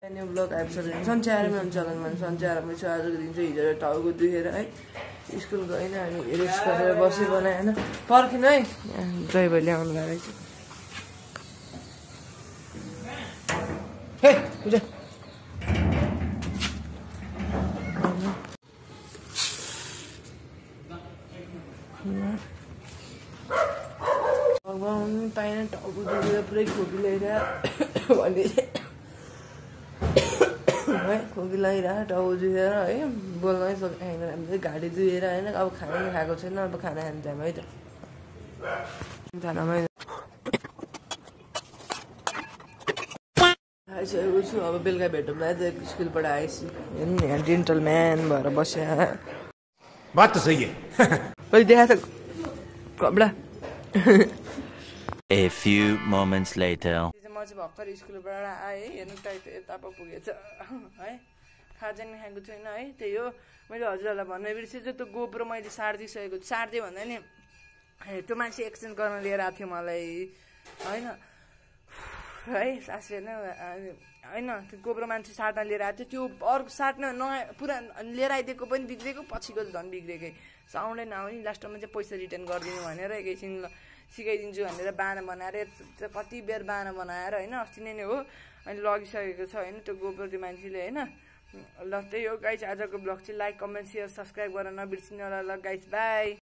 New blog episode सन्चयारमा हुन्छ भने सन्चयारमा चाहिँ आजको दिन चाहिँ हिजो टाउको दुखेर है स्कुल गएन अनि रेस्ट गरेर बसी बनाएँ होइन पर्खिनु है ड्राइभर ल्याउनु रहेछ हे पूजा भगवान् पाएन टाउको दुखेर पुरै खोकी ल्याएर भने है खोकी लगाइरहेको टाउको दुखेर है बोल्नै सकेन हामीले घाँटी दुखेर होइन अब खाना पनि खाएको छैन अब खाना खानु जाम है त खानामै आइसकेको छु अब बेलुका भेटौँ त स्कुलबाट आएपछि हेर्नु नि यहाँ डेन्टल म्यान भएर बस्यो बात त सही है कहिले देखा त कपडा A few moments later. म चाहिँ भर्खर स्कुलबाट आएँ हेर्नु त यता पो पुगेछ है खाजा नि खाएको छैन है त्यही हो मैले हजुरहरूलाई भन्न बिर्सेछु त्यो गोप्रो मैले सारिदिइसकेको सारिदिएँ भन्दा नि त्यो मान्छे एक्सचेन्ज गर्न लिएर आएको थियो मलाई होइन है सासले होइन त्यो गोप्रो मान्छे साट्न लिएर आएको थियो त्यो अर्को साट्न नयाँ पुरा लिएर आइदिएको पनि बिग्रेको पछिको झन् बिग्रेकै साउन्डै नआउने लास्टमा चाहिँ पैसा रिटर्न गरिदिनु भनेर एकैछिन सिकाइदिन्छु भनेर बाना बनाएर कति बेर बाना बनाएर होइन अस्ति नै हो अनि लगिसकेको छ होइन त्यो गोप्रो त्यो मान्छेले होइन ल त्यही हो गाइस आजको ब्लग चाहिँ लाइक कमेन्ट सेयर सब्सक्राइब गर्न नबिर्सिनु होला ल गाइस बाई